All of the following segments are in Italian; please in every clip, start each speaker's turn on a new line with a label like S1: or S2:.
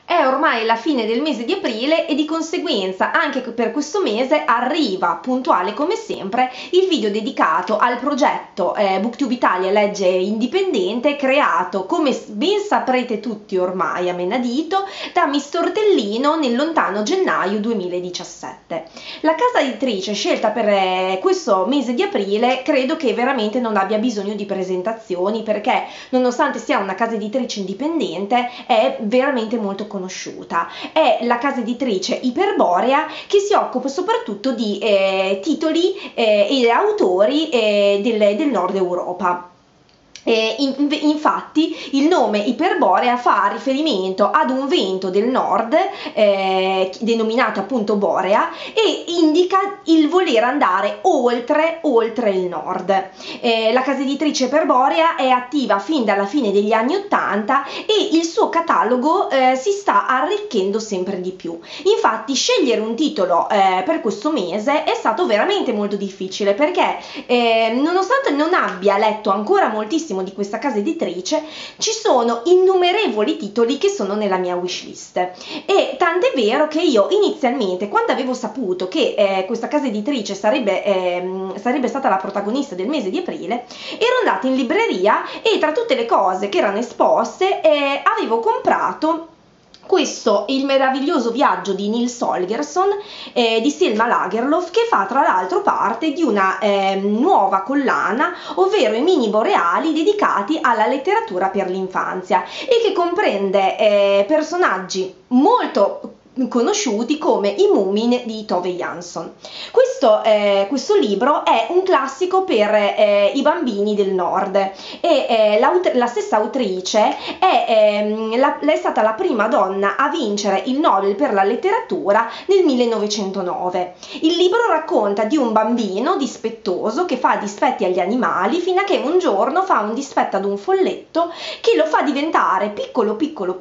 S1: È ormai la fine del mese di aprile e di conseguenza anche per questo mese arriva, puntuale come sempre, il video dedicato al progetto Booktube Italia Legge Indipendente, creato, come ben saprete tutti ormai a menadito, da Miss Tortellino nel lontano gennaio 2017. La casa editrice scelta per questo mese di aprile credo che veramente non abbia bisogno di presentazioni, perché nonostante sia una casa editrice indipendente è veramente molto conosciuta. È la casa editrice Iperborea, che si occupa soprattutto di titoli e autori del nord Europa. Infatti il nome Iperborea fa riferimento ad un vento del nord denominato appunto Borea, e indica il voler andare oltre il nord. La casa editrice Iperborea è attiva fin dalla fine degli anni 80 e il suo catalogo si sta arricchendo sempre di più. Infatti scegliere un titolo per questo mese è stato veramente molto difficile, perché nonostante non abbia letto ancora moltissimo di questa casa editrice, ci sono innumerevoli titoli che sono nella mia wishlist, e tant'è vero che io inizialmente, quando avevo saputo che questa casa editrice sarebbe stata la protagonista del mese di aprile, ero andata in libreria e tra tutte le cose che erano esposte avevo comprato questo, Il meraviglioso viaggio di Nils Holgersson di Selma Lagerlöf, che fa tra l'altro parte di una nuova collana, ovvero i mini boreali dedicati alla letteratura per l'infanzia, e che comprende personaggi molto conosciuti come i Moomin di Tove Jansson. Questo libro è un classico per i bambini del nord, e la stessa autrice è stata la prima donna a vincere il Nobel per la letteratura nel 1909. Il libro racconta di un bambino dispettoso che fa dispetti agli animali, fino a che un giorno fa un dispetto ad un folletto che lo fa diventare piccolo,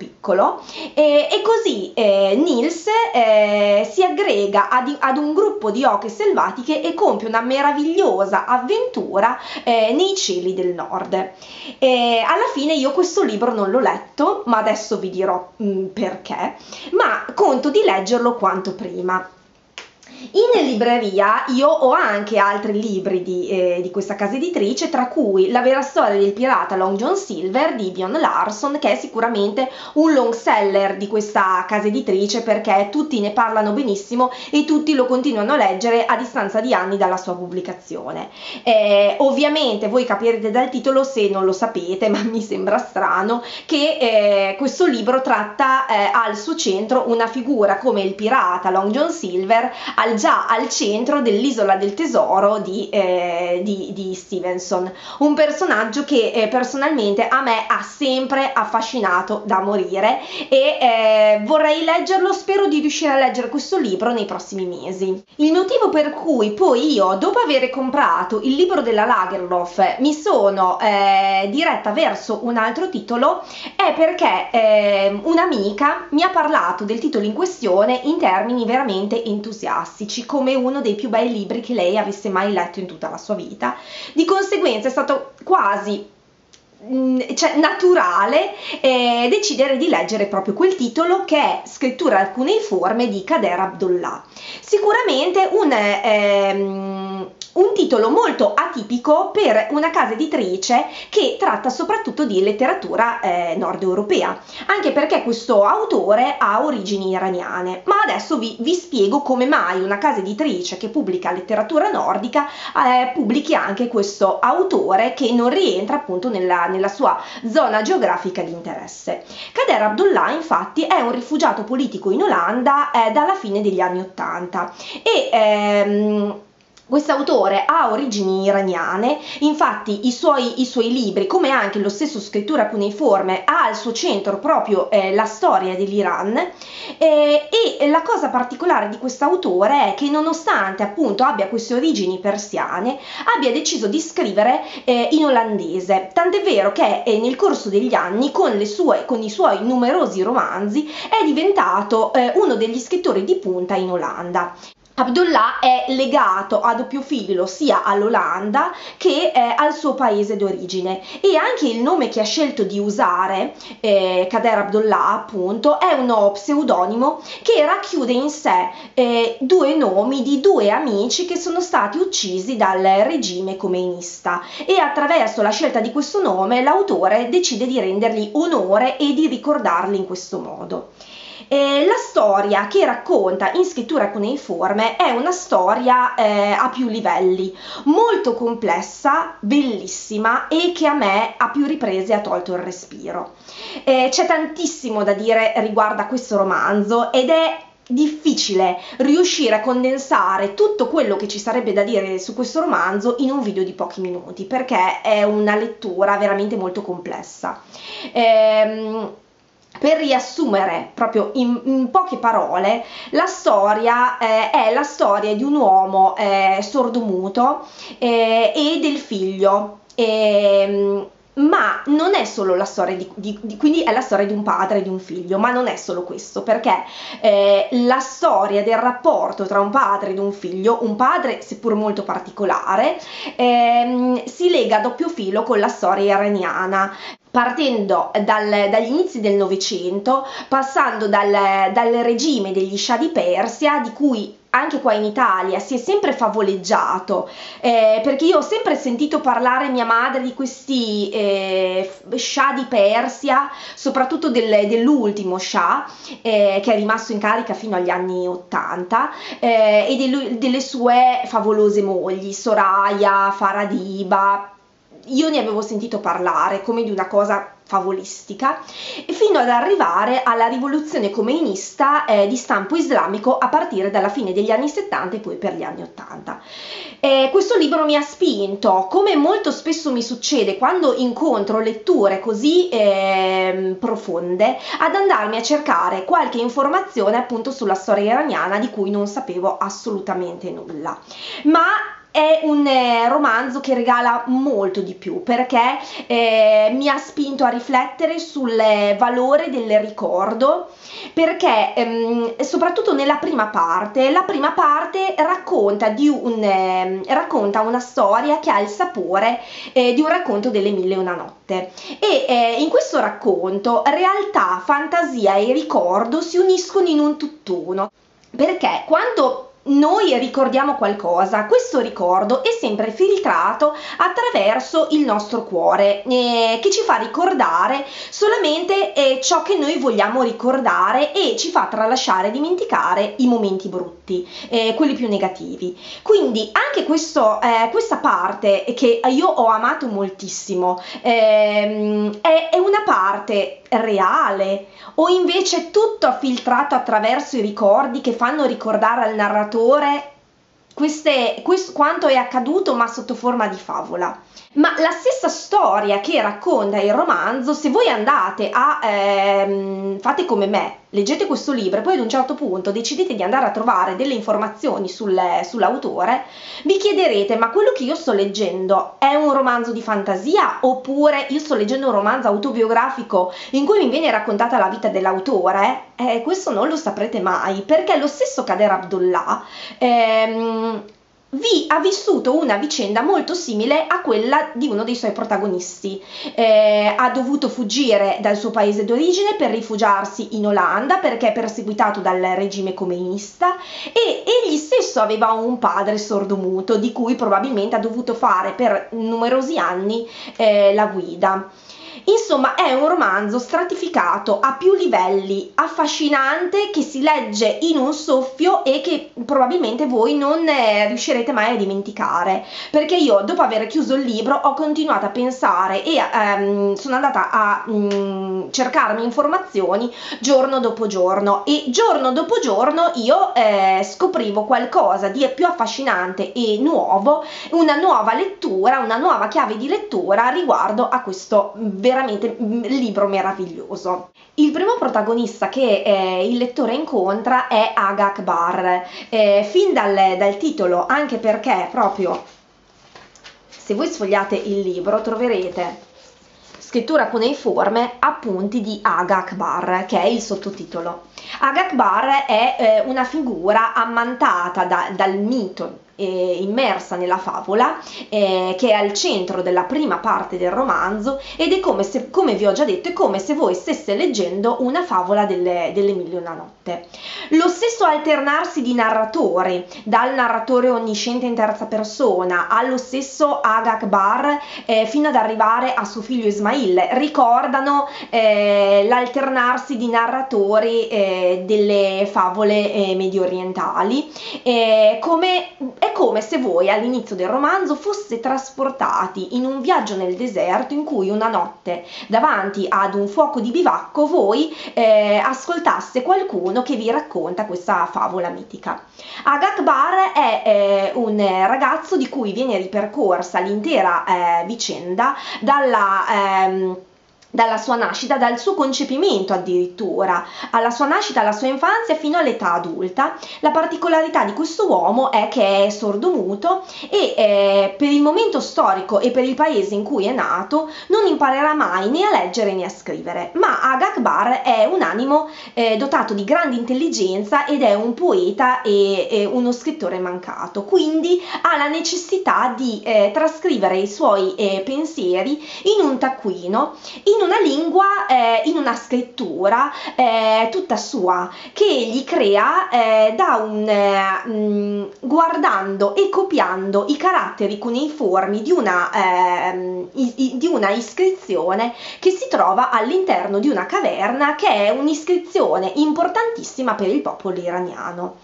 S1: e così Nils si aggrega ad un gruppo di oche selvatiche e compie una meravigliosa avventura nei cieli del nord. Alla fine io questo libro non l'ho letto, ma adesso vi dirò perché, ma conto di leggerlo quanto prima. In libreria io ho anche altri libri di questa casa editrice, tra cui La vera storia del pirata Long John Silver di Bjørn Larson, che è sicuramente un long seller di questa casa editrice, perché tutti ne parlano benissimo e tutti lo continuano a leggere a distanza di anni dalla sua pubblicazione. Ovviamente voi capirete dal titolo, se non lo sapete, ma mi sembra strano, che questo libro tratta al suo centro una figura come il pirata Long John Silver, già al centro dell'Isola del Tesoro di Stevenson, un personaggio che personalmente a me ha sempre affascinato da morire, e vorrei leggerlo. Spero di riuscire a leggere questo libro nei prossimi mesi. Il motivo per cui poi io, dopo aver comprato il libro della Lagerlöf, mi sono diretta verso un altro titolo è perché un'amica mi ha parlato del titolo in questione in termini veramente entusiastici, come uno dei più bei libri che lei avesse mai letto in tutta la sua vita. Di conseguenza è stato quasi naturale decidere di leggere proprio quel titolo, che è Scrittura cuneiforme di Kader Abdollah. Sicuramente un titolo molto atipico per una casa editrice che tratta soprattutto di letteratura nord europea, anche perché questo autore ha origini iraniane. Ma adesso vi spiego come mai una casa editrice che pubblica letteratura nordica pubblichi anche questo autore che non rientra appunto nella sua zona geografica di interesse. Kader Abdollah infatti è un rifugiato politico in Olanda dalla fine degli anni 80, e quest'autore ha origini iraniane. Infatti i suoi libri, come anche lo stesso Scrittura cuneiforme, ha al suo centro proprio la storia dell'Iran, e la cosa particolare di quest'autore è che, nonostante appunto abbia queste origini persiane, abbia deciso di scrivere in olandese, tant'è vero che nel corso degli anni con i suoi numerosi romanzi è diventato uno degli scrittori di punta in Olanda. Abdullah è legato a doppio filo sia all'Olanda che al suo paese d'origine, e anche il nome che ha scelto di usare, Kader Abdullah appunto, è uno pseudonimo che racchiude in sé due nomi di due amici che sono stati uccisi dal regime khomeinista, e attraverso la scelta di questo nome l'autore decide di rendergli onore e di ricordarli in questo modo. La storia che racconta in scrittura cuneiforme è una storia a più livelli, molto complessa, bellissima, e che a me a più riprese ha tolto il respiro. C'è tantissimo da dire riguardo a questo romanzo ed è difficile riuscire a condensare tutto quello che ci sarebbe da dire su questo romanzo in un video di pochi minuti, perché è una lettura veramente molto complessa. Per riassumere proprio in poche parole, la storia è la storia di un uomo sordomuto e del figlio. Ma non è solo la storia quindi è la storia di un padre e di un figlio, ma non è solo questo, perché la storia del rapporto tra un padre ed un figlio, un padre seppur molto particolare, si lega a doppio filo con la storia iraniana, partendo dagli inizi del Novecento, passando dal regime degli Shah di Persia, di cui anche qua in Italia si è sempre favoleggiato, perché io ho sempre sentito parlare mia madre di questi Shah di Persia, soprattutto dell'ultimo Shah, che è rimasto in carica fino agli anni 80, e delle sue favolose mogli, Soraya, Faradiba. Io ne avevo sentito parlare come di una cosa favolistica, fino ad arrivare alla rivoluzione khomeinista di stampo islamico a partire dalla fine degli anni 70 e poi per gli anni 80. Questo libro mi ha spinto, come molto spesso mi succede quando incontro letture così profonde, ad andarmi a cercare qualche informazione appunto sulla storia iraniana di cui non sapevo assolutamente nulla. Ma è un romanzo che regala molto di più, perché mi ha spinto a riflettere sul valore del ricordo, perché soprattutto nella prima parte, racconta una storia che ha il sapore di un racconto delle Mille e una notte, e in questo racconto realtà, fantasia e ricordo si uniscono in un tutt'uno, perché quando noi ricordiamo qualcosa, questo ricordo è sempre filtrato attraverso il nostro cuore, che ci fa ricordare solamente ciò che noi vogliamo ricordare, e ci fa tralasciare e dimenticare i momenti brutti, quelli più negativi. Quindi anche questa parte che io ho amato moltissimo, è una parte reale, o invece tutto filtrato attraverso i ricordi che fanno ricordare al narratore quanto è accaduto, ma sotto forma di favola? Ma la stessa storia che racconta il romanzo, se voi andate fate come me, leggete questo libro e poi ad un certo punto decidete di andare a trovare delle informazioni sull'autore, vi chiederete: ma quello che io sto leggendo è un romanzo di fantasia, oppure io sto leggendo un romanzo autobiografico in cui mi viene raccontata la vita dell'autore? Questo non lo saprete mai, perché lo stesso Kader Abdullah ha vissuto una vicenda molto simile a quella di uno dei suoi protagonisti. Ha dovuto fuggire dal suo paese d'origine per rifugiarsi in Olanda, perché è perseguitato dal regime khomeinista, e egli stesso aveva un padre sordomuto di cui probabilmente ha dovuto fare per numerosi anni la guida. Insomma, è un romanzo stratificato a più livelli, affascinante, che si legge in un soffio e che probabilmente voi non riuscirete mai a dimenticare, perché io, dopo aver chiuso il libro, ho continuato a pensare e sono andata a cercarmi informazioni giorno dopo giorno, e giorno dopo giorno io scoprivo qualcosa di più affascinante e nuovo, una nuova lettura, una nuova chiave di lettura riguardo a questo veramente libro meraviglioso. Il primo protagonista che il lettore incontra è Agha Akbar, fin dal titolo, anche perché proprio, se voi sfogliate il libro, troverete scrittura cuneiforme, appunti di Aga Akbar, che è il sottotitolo. Aga Akbar è una figura ammantata dal mito, immersa nella favola, che è al centro della prima parte del romanzo, ed è come vi ho già detto, è come se voi stesse leggendo una favola delle Mille e una notte. Lo stesso alternarsi di narratori, dal narratore onnisciente in terza persona allo stesso Aga Akbar, fino ad arrivare a suo figlio Ismail, ricordano l'alternarsi di narratori delle favole medio orientali, è come se voi all'inizio del romanzo foste trasportati in un viaggio nel deserto in cui una notte, davanti ad un fuoco di bivacco, voi ascoltaste qualcuno che vi racconta questa favola mitica. Aga Akbar è un ragazzo di cui viene ripercorsa l'intera vicenda dalla sua nascita, dal suo concepimento addirittura, alla sua nascita, alla sua infanzia fino all'età adulta. La particolarità di questo uomo è che è sordomuto e per il momento storico e per il paese in cui è nato non imparerà mai né a leggere né a scrivere, ma Aga Akbar è un animo dotato di grande intelligenza ed è un poeta e uno scrittore mancato, quindi ha la necessità di trascrivere i suoi pensieri in un taccuino, in una lingua, in una scrittura tutta sua, che egli crea guardando e copiando i caratteri cuneiformi di una iscrizione che si trova all'interno di una caverna, che è un'iscrizione importantissima per il popolo iraniano.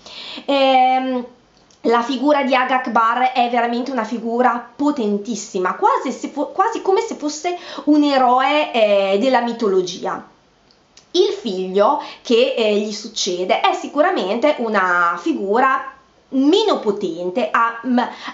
S1: La figura di Aga Akbar è veramente una figura potentissima, quasi come se fosse un eroe della mitologia. Il figlio che gli succede è sicuramente una figura meno potente, ha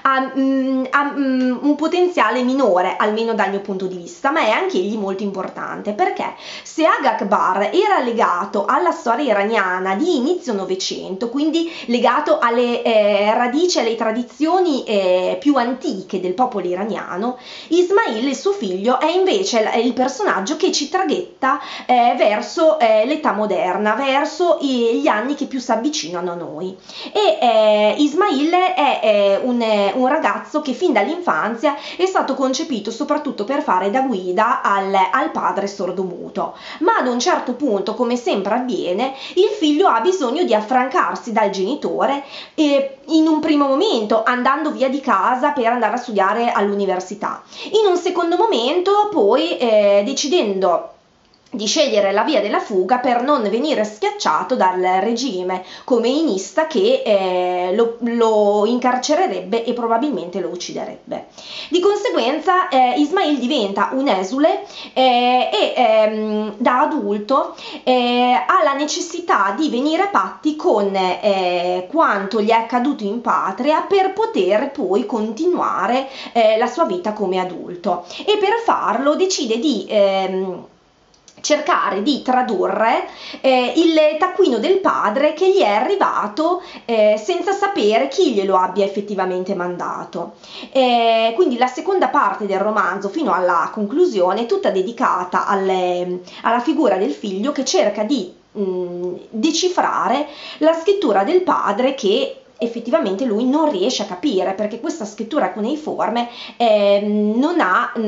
S1: un potenziale minore, almeno dal mio punto di vista, ma è anche egli molto importante, perché se Aga Akbar era legato alla storia iraniana di inizio Novecento, quindi legato alle radici, alle tradizioni più antiche del popolo iraniano, Ismail, il suo figlio, è invece il personaggio che ci traghetta verso l'età moderna, verso gli anni che più si avvicinano a noi. E Ismail è un ragazzo che fin dall'infanzia è stato concepito soprattutto per fare da guida al padre sordomuto, ma ad un certo punto, come sempre avviene, il figlio ha bisogno di affrancarsi dal genitore, in un primo momento andando via di casa per andare a studiare all'università, in un secondo momento poi decidendo di scegliere la via della fuga per non venire schiacciato dal regime comunista che lo incarcererebbe e probabilmente lo ucciderebbe. Di conseguenza Ismail diventa un esule e da adulto ha la necessità di venire a patti con quanto gli è accaduto in patria per poter poi continuare la sua vita come adulto, e per farlo decide di cercare di tradurre il taccuino del padre che gli è arrivato senza sapere chi glielo abbia effettivamente mandato. Quindi la seconda parte del romanzo fino alla conclusione è tutta dedicata alla figura del figlio che cerca di decifrare la scrittura del padre, che effettivamente lui non riesce a capire, perché questa scrittura cuneiforme non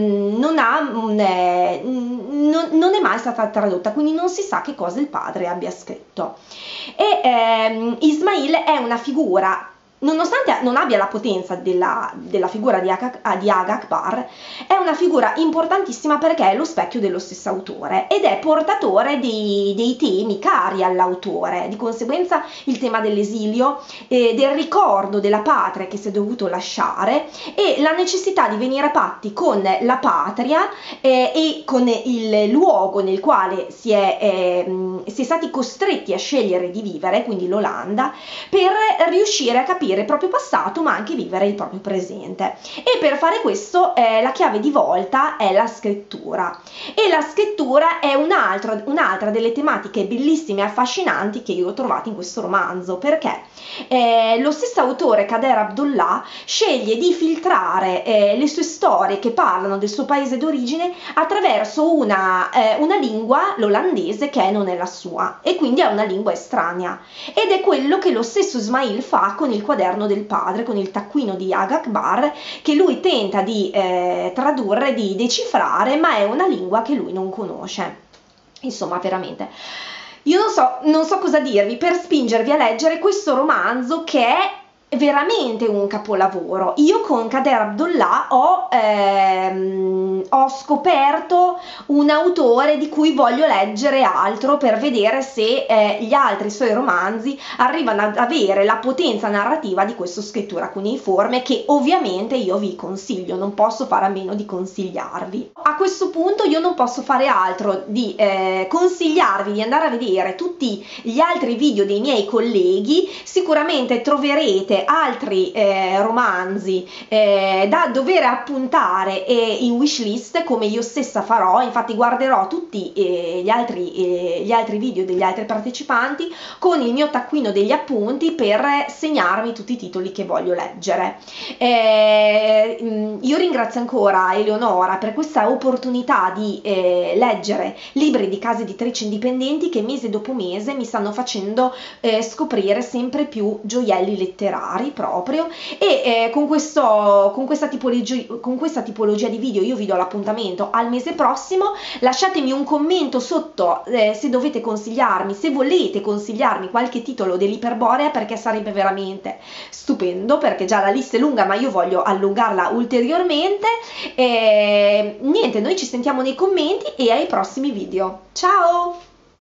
S1: è mai stata tradotta, quindi non si sa che cosa il padre abbia scritto. E Ismail è una figura, nonostante non abbia la potenza della figura di Aga Akbar, è una figura importantissima perché è lo specchio dello stesso autore ed è portatore dei temi cari all'autore. Di conseguenza il tema dell'esilio, del ricordo della patria che si è dovuto lasciare, e la necessità di venire a patti con la patria e con il luogo nel quale si è stati costretti a scegliere di vivere, quindi l'Olanda, per riuscire a capire capire il proprio passato ma anche vivere il proprio presente. E per fare questo la chiave di volta è la scrittura, e la scrittura è un'altra delle tematiche bellissime e affascinanti che io ho trovato in questo romanzo, perché lo stesso autore, Kader Abdolah, sceglie di filtrare le sue storie che parlano del suo paese d'origine attraverso una lingua, l'olandese, che non è la sua, e quindi è una lingua estranea, ed è quello che lo stesso Ismail fa con il quaderno del padre, con il taccuino di Agha Akbar, che lui tenta di tradurre, di decifrare, ma è una lingua che lui non conosce. Insomma, veramente, io non so cosa dirvi per spingervi a leggere questo romanzo, che è veramente un capolavoro. Io con Kader Abdolah ho scoperto un autore di cui voglio leggere altro, per vedere se gli altri suoi romanzi arrivano ad avere la potenza narrativa di questo Scrittura cuneiforme, che ovviamente io vi consiglio, non posso fare a meno di consigliarvi. A questo punto io non posso fare altro di consigliarvi di andare a vedere tutti gli altri video dei miei colleghi. Sicuramente troverete altri romanzi da dover appuntare in wishlist, come io stessa farò. Infatti guarderò tutti gli altri video degli altri partecipanti con il mio taccuino degli appunti per segnarmi tutti i titoli che voglio leggere. Io ringrazio ancora Eleonora per questa opportunità di leggere libri di case editrici indipendenti che mese dopo mese mi stanno facendo scoprire sempre più gioielli letterari proprio, e con questa tipologia di video io vi do l'appuntamento al mese prossimo. Lasciatemi un commento sotto se volete consigliarmi qualche titolo dell'Iperborea, perché sarebbe veramente stupendo, perché già la lista è lunga ma io voglio allungarla ulteriormente. Niente, noi ci sentiamo nei commenti e ai prossimi video. Ciao!